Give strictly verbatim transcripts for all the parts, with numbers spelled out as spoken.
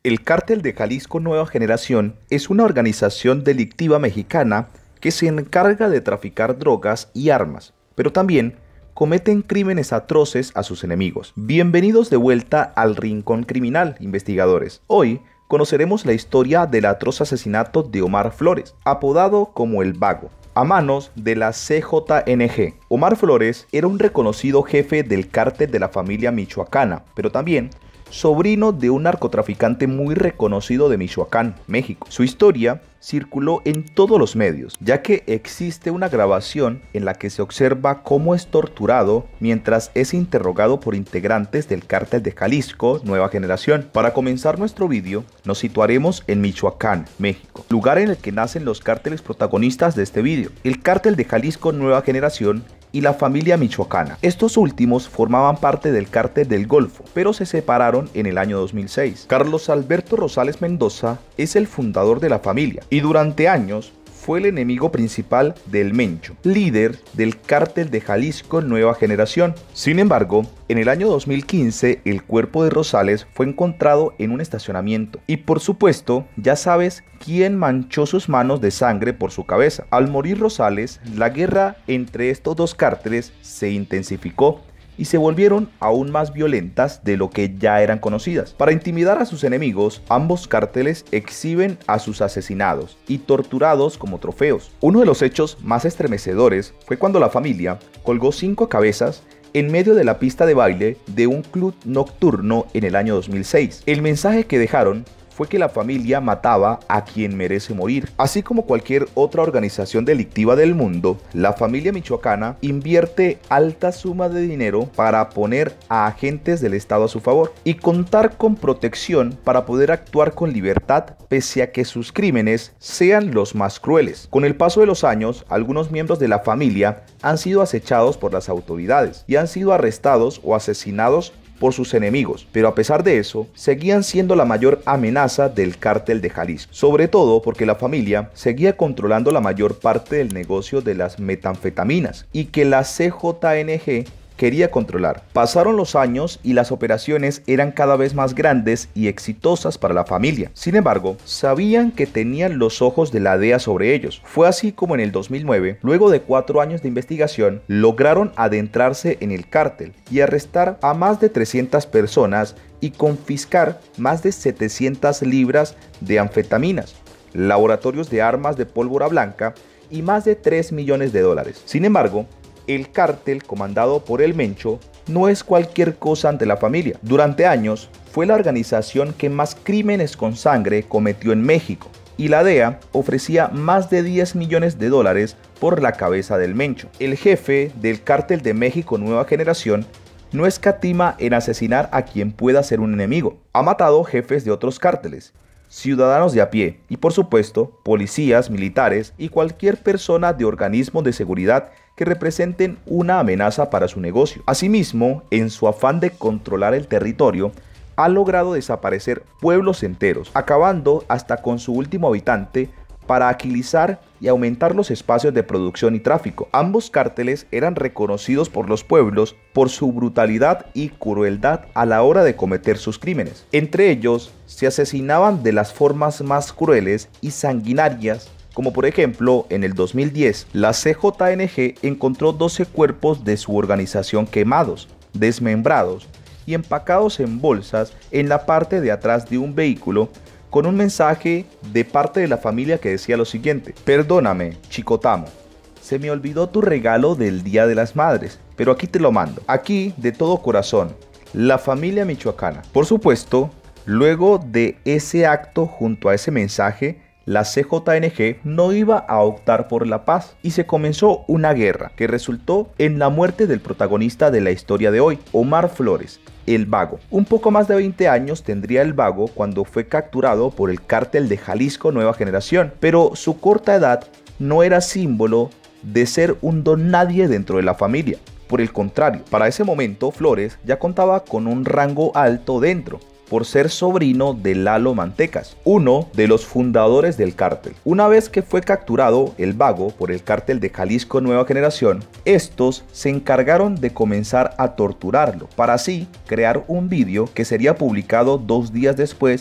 El Cártel de Jalisco Nueva Generación es una organización delictiva mexicana que se encarga de traficar drogas y armas, pero también cometen crímenes atroces a sus enemigos. Bienvenidos de vuelta al Rincón Criminal, investigadores. Hoy conoceremos la historia del atroz asesinato de Omar Flores, apodado como El Vago, a manos de la C J N G. Omar Flores era un reconocido jefe del cártel de la familia michoacana, pero también sobrino de un narcotraficante muy reconocido de Michoacán, México. Su historia circuló en todos los medios, ya que existe una grabación en la que se observa cómo es torturado mientras es interrogado por integrantes del Cártel de Jalisco Nueva Generación. Para comenzar nuestro vídeo, nos situaremos en Michoacán, México, lugar en el que nacen los cárteles protagonistas de este vídeo, el Cártel de Jalisco Nueva Generación y la familia michoacana. Estos últimos formaban parte del Cártel del Golfo, pero se separaron en el año dos mil seis. Carlos Alberto Rosales Mendoza es el fundador de la familia y durante años fue el enemigo principal del Mencho, líder del Cártel de Jalisco Nueva Generación. Sin embargo, en el año dos mil quince, el cuerpo de Rosales fue encontrado en un estacionamiento. Y por supuesto, ya sabes quién manchó sus manos de sangre por su cabeza. Al morir Rosales, la guerra entre estos dos cárteles se intensificó y se volvieron aún más violentas de lo que ya eran conocidas. Para intimidar a sus enemigos, ambos cárteles exhiben a sus asesinados y torturados como trofeos. Uno de los hechos más estremecedores fue cuando la familia colgó cinco cabezas en medio de la pista de baile de un club nocturno en el año dos mil seis. El mensaje que dejaron fue que la familia mataba a quien merece morir. Así como cualquier otra organización delictiva del mundo, la familia michoacana invierte alta suma de dinero para poner a agentes del Estado a su favor y contar con protección para poder actuar con libertad pese a que sus crímenes sean los más crueles. Con el paso de los años, algunos miembros de la familia han sido acechados por las autoridades y han sido arrestados o asesinados por sus enemigos, pero a pesar de eso, seguían siendo la mayor amenaza del Cártel de Jalisco, sobre todo porque la familia seguía controlando la mayor parte del negocio de las metanfetaminas y que la C J N G quería controlar. Pasaron los años y las operaciones eran cada vez más grandes y exitosas para la familia. Sin embargo, sabían que tenían los ojos de la D E A sobre ellos. Fue así como en el dos mil nueve, luego de cuatro años de investigación, lograron adentrarse en el cártel y arrestar a más de trescientas personas y confiscar más de setecientas libras de anfetaminas, laboratorios de armas de pólvora blanca y más de tres millones de dólares. Sin embargo, el cártel comandado por el Mencho no es cualquier cosa ante la familia. Durante años fue la organización que más crímenes con sangre cometió en México y la D E A ofrecía más de diez millones de dólares por la cabeza del Mencho. El jefe del Cártel de México Nueva Generación no escatima en asesinar a quien pueda ser un enemigo. Ha matado jefes de otros cárteles, ciudadanos de a pie y por supuesto policías, militares y cualquier persona de organismos de seguridad que representen una amenaza para su negocio. Asimismo, en su afán de controlar el territorio, ha logrado desaparecer pueblos enteros, acabando hasta con su último habitante para agilizar y aumentar los espacios de producción y tráfico. Ambos cárteles eran reconocidos por los pueblos por su brutalidad y crueldad a la hora de cometer sus crímenes. Entre ellos, se asesinaban de las formas más crueles y sanguinarias, como por ejemplo, en el dos mil diez, la C J N G encontró doce cuerpos de su organización quemados, desmembrados y empacados en bolsas en la parte de atrás de un vehículo, con un mensaje de parte de la familia que decía lo siguiente: perdóname, Chicotamo, se me olvidó tu regalo del Día de las Madres, pero aquí te lo mando. Aquí, de todo corazón, la familia michoacana. Por supuesto, luego de ese acto junto a ese mensaje, la C J N G no iba a optar por la paz y se comenzó una guerra que resultó en la muerte del protagonista de la historia de hoy, Omar Flores, El Vago. Un poco más de veinte años tendría El Vago cuando fue capturado por el Cártel de Jalisco Nueva Generación, pero su corta edad no era símbolo de ser un don nadie dentro de la familia. Por el contrario, para ese momento Flores ya contaba con un rango alto dentro, por ser sobrino de Lalo Mantecas, uno de los fundadores del cártel. Una vez que fue capturado El Vago por el Cártel de Jalisco Nueva Generación, estos se encargaron de comenzar a torturarlo, para así crear un vídeo que sería publicado dos días después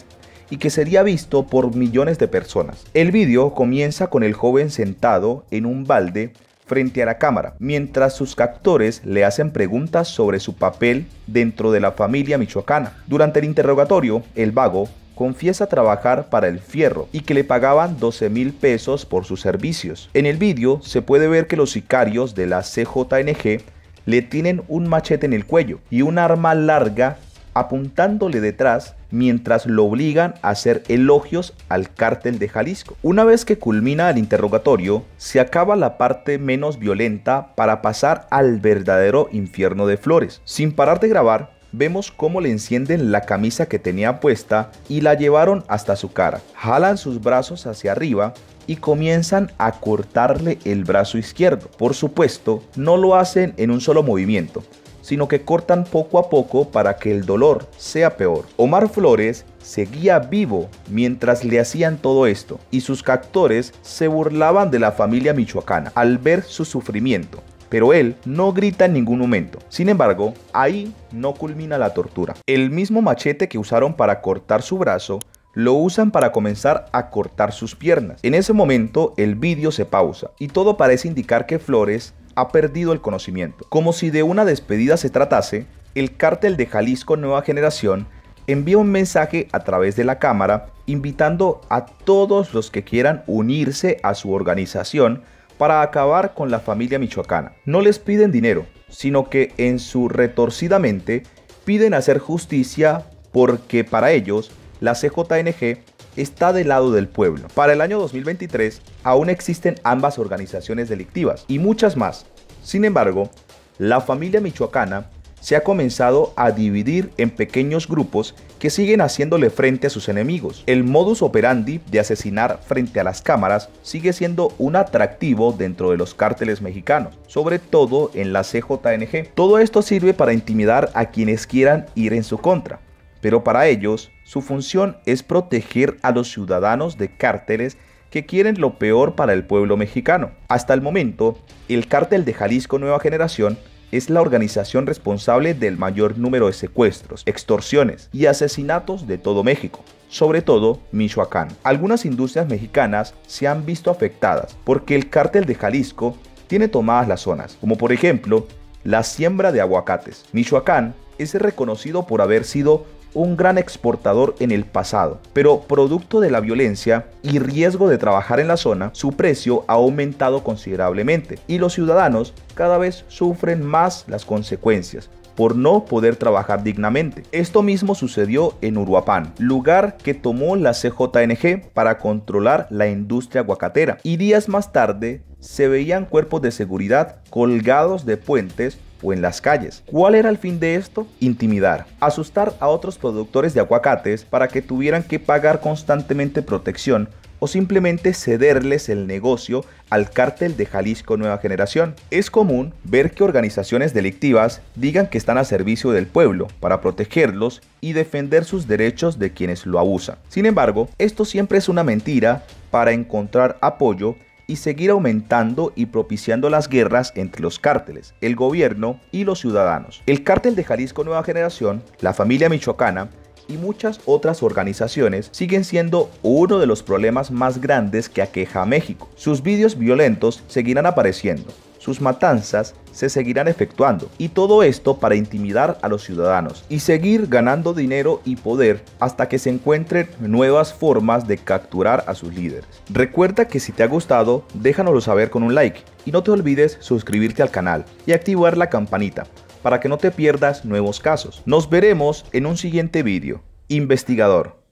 y que sería visto por millones de personas. El vídeo comienza con el joven sentado en un balde frente a la cámara, mientras sus captores le hacen preguntas sobre su papel dentro de la familia michoacana. Durante el interrogatorio, el vago confiesa trabajar para el Fierro y que le pagaban doce mil pesos por sus servicios. En el vídeo se puede ver que los sicarios de la C J N G le tienen un machete en el cuello y un arma larga apuntándole detrás mientras lo obligan a hacer elogios al cártel de Jalisco. Una vez que culmina el interrogatorio, se acaba la parte menos violenta para pasar al verdadero infierno de Flores. Sin parar de grabar, vemos cómo le encienden la camisa que tenía puesta y la llevaron hasta su cara. Jalan sus brazos hacia arriba y comienzan a cortarle el brazo izquierdo. Por supuesto, no lo hacen en un solo movimiento, sino que cortan poco a poco para que el dolor sea peor. Omar Flores seguía vivo mientras le hacían todo esto y sus captores se burlaban de la familia michoacana al ver su sufrimiento. Pero él no grita en ningún momento. Sin embargo, ahí no culmina la tortura. El mismo machete que usaron para cortar su brazo, lo usan para comenzar a cortar sus piernas. En ese momento, el vídeo se pausa y todo parece indicar que Flores ha perdido el conocimiento. Como si de una despedida se tratase, el cártel de Jalisco Nueva Generación envía un mensaje a través de la cámara invitando a todos los que quieran unirse a su organización para acabar con la familia michoacana. No les piden dinero, sino que en su retorcida mente piden hacer justicia porque para ellos la C J N G está del lado del pueblo. Para el año dos mil veintitrés aún existen ambas organizaciones delictivas y muchas más. Sin embargo, la familia michoacana se ha comenzado a dividir en pequeños grupos que siguen haciéndole frente a sus enemigos. El modus operandi de asesinar frente a las cámaras sigue siendo un atractivo dentro de los cárteles mexicanos, sobre todo en la C J N G. Todo esto sirve para intimidar a quienes quieran ir en su contra, pero para ellos su función es proteger a los ciudadanos de cárteles que quieren lo peor para el pueblo mexicano. Hasta el momento, el cártel de Jalisco Nueva Generación es la organización responsable del mayor número de secuestros, extorsiones y asesinatos de todo México, sobre todo Michoacán. Algunas industrias mexicanas se han visto afectadas porque el cártel de Jalisco tiene tomadas las zonas, como por ejemplo la siembra de aguacates. Michoacán es reconocido por haber sido un gran exportador en el pasado, pero producto de la violencia y riesgo de trabajar en la zona, su precio ha aumentado considerablemente y los ciudadanos cada vez sufren más las consecuencias por no poder trabajar dignamente. Esto mismo sucedió en Uruapan, lugar que tomó la C J N G para controlar la industria aguacatera, y días más tarde se veían cuerpos de seguridad colgados de puentes o en las calles. ¿Cuál era el fin de esto? Intimidar, asustar a otros productores de aguacates para que tuvieran que pagar constantemente protección o simplemente cederles el negocio al cártel de Jalisco Nueva Generación. Es común ver que organizaciones delictivas digan que están a servicio del pueblo para protegerlos y defender sus derechos de quienes lo abusan. Sin embargo, esto siempre es una mentira para encontrar apoyo y seguir aumentando y propiciando las guerras entre los cárteles, el gobierno y los ciudadanos. El cártel de Jalisco Nueva Generación, la familia michoacana y muchas otras organizaciones siguen siendo uno de los problemas más grandes que aqueja a México. Sus vídeos violentos seguirán apareciendo, sus matanzas se seguirán efectuando, y todo esto para intimidar a los ciudadanos y seguir ganando dinero y poder hasta que se encuentren nuevas formas de capturar a sus líderes. Recuerda que si te ha gustado, déjanoslo saber con un like y no te olvides suscribirte al canal y activar la campanita para que no te pierdas nuevos casos. Nos veremos en un siguiente vídeo. Investigador.